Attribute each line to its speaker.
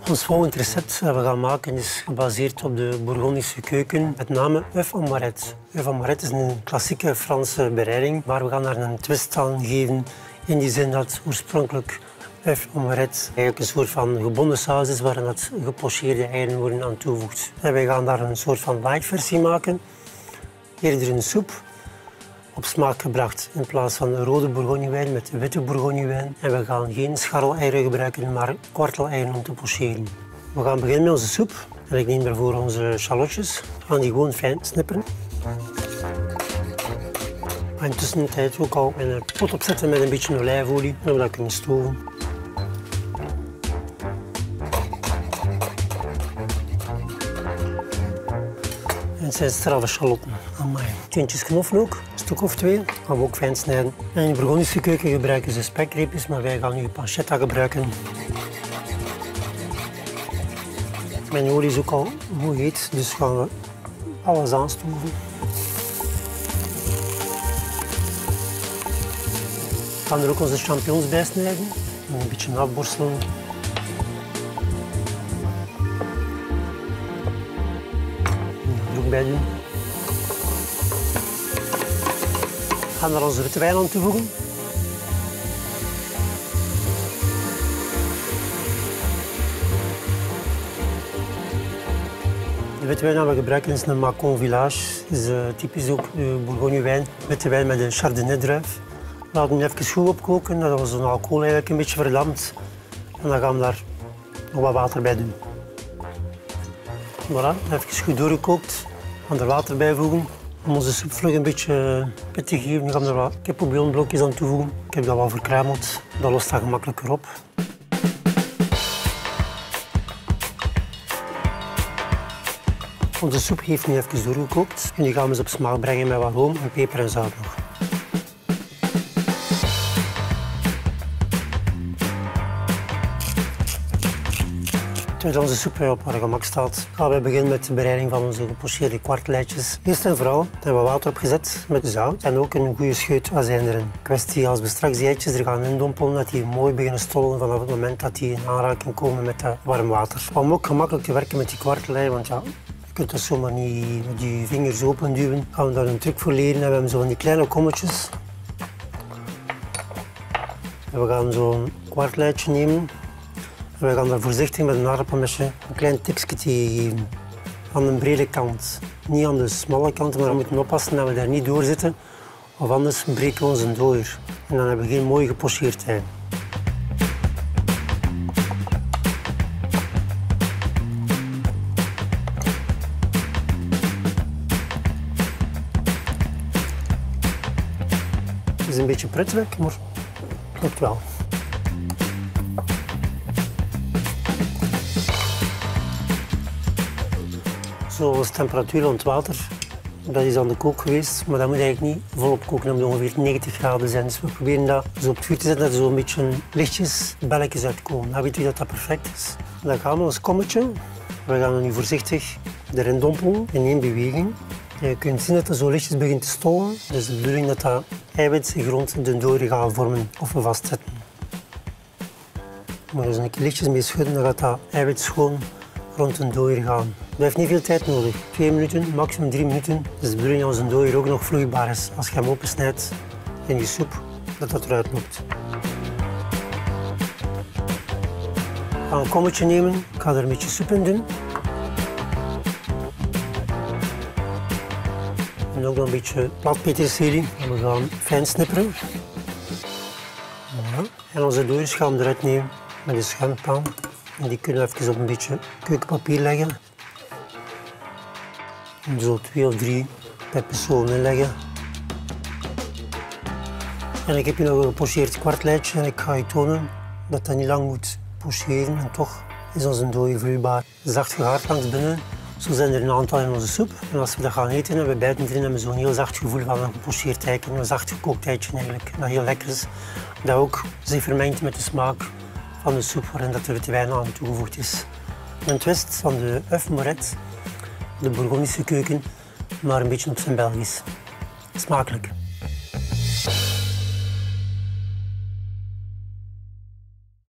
Speaker 1: Ons volgend recept dat we gaan maken is gebaseerd op de Bourgondische keuken, met name œuf en moirette. Œuf en moirette is een klassieke Franse bereiding, maar we gaan daar een twist aan geven in die zin dat oorspronkelijk œuf en moirette eigenlijk een soort van gebonden saus is waarin dat gepocheerde eieren worden aan toegevoegd. En wij gaan daar een soort van light versie maken, eerder een soep. Op smaak gebracht in plaats van rode bourgognewijn met witte bourgognewijn. En we gaan geen scharreleieren gebruiken, maar kwarteleieren om te pocheren. We gaan beginnen met onze soep. En ik neem daarvoor onze shallotjes. We gaan die gewoon fijn snipperen. En intussen de tijd ook al een pot opzetten met een beetje olijfolie, zodat we dat kunnen stoven. En het zijn straffe shalotten. Amai. Tintjes knoflook, een stuk of 2, gaan we ook fijn snijden. En in de Bourgondische keuken gebruiken ze spekreepjes, maar wij gaan nu pancetta gebruiken. Mijn olie is ook al goed heet, dus gaan we alles aanstoven. We gaan er ook onze champignons bij snijden, een beetje afborstelen. Er ook bij doen. We gaan er onze witte wijn aan toevoegen. De witte wijn die we gebruiken is een Macon Village. Dat is typisch ook de Bourgognewijn. Witte wijn met een Chardonnay-druif. We laten hem even goed opkoken, dat onze alcohol eigenlijk een beetje verdamt. En dan gaan we daar nog wat water bij doen. Voilà, even goed doorgekookt. We gaan er water bijvoegen. Om onze soep vlug een beetje pit te geven, we gaan er wat kippenbouillonblokjes aan toevoegen. Ik heb dat wel verkruimeld, dat lost dat gemakkelijker op. Onze soep heeft nu even doorgekookt. En die gaan we eens op smaak brengen met wat room en peper en zout nog. Terwijl onze soep op haar gemak staat, gaan we beginnen met de bereiding van onze gepocheerde kwarteleitjes. Eerst en vooral hebben we water opgezet met zout en ook een goede scheut azijn erin. Kwestie als we straks die eitjes er gaan indompelen, dat die mooi beginnen stollen vanaf het moment dat die in aanraking komen met dat warm water. Om ook gemakkelijk te werken met die kwartelei, want ja, je kunt dat zomaar niet met je vingers open duwen. Gaan we daar een truc voor leren en we hebben zo van die kleine kommetjes. En we gaan zo'n kwarteleitje nemen. We gaan daar voorzichtig met een aardappelmesje een klein tikje geven. Aan de brede kant. Niet aan de smalle kant, maar we moeten oppassen dat we daar niet door zitten. Of anders breken we onze dooier. En dan hebben we geen mooi gepocheerd ei. Het is een beetje pretwerk, maar het lukt wel. Zo is de temperatuur van het water. Dat is aan de kook geweest, maar dat moet eigenlijk niet volop koken. Dat moet ongeveer 90 graden zijn. Dus we proberen dat zo op het vuur te zetten dat er zo een beetje lichtjes belletjes uitkomen. Dan weten we dat dat perfect is. Dan gaan we ons kommetje. We gaan het nu voorzichtig erin dompelen in één beweging. Je kunt zien dat het zo lichtjes begint te stollen. Dus de bedoeling dat dat eiwit zich rond de dooier gaat vormen of we vastzetten. Maar als we een keer lichtjes mee schudden, dan gaat dat eiwit schoon rond de dooier gaan. Dat heeft niet veel tijd nodig. 2 minuten, maximum 3 minuten. Dus de bedoeling dat onze dooier ook nog vloeibaar is. Als je hem opensnijdt in je soep, dat dat eruit loopt. Ik ga een kommetje nemen. Ik ga er een beetje soep in doen. En ook nog een beetje platpeterselie. En we gaan fijn snipperen. Voilà. En onze dooiers gaan we eruit nemen met een schuimpan. En die kunnen we even op een beetje keukenpapier leggen. En zo 2 of 3 per persoon inleggen. En ik heb hier nog een gepocheerd kwarteleitje en ik ga je tonen dat dat niet lang moet pocheren. En toch is onze dooier vloeibaar. Zacht gehaard langs binnen. Zo zijn er een aantal in onze soep. En als we dat gaan eten en we bijten erin, hebben we zo'n heel zacht gevoel van een gepocheerd eitje. Een zacht gekookt eitje eigenlijk. Dat heel lekker is. Dat ook zich vermengt met de smaak van de soep waarin dat de witte wijn aan toegevoegd is. Een twist van de œuf moirette, de Bourgondische keuken, maar een beetje op zijn Belgisch. Smakelijk.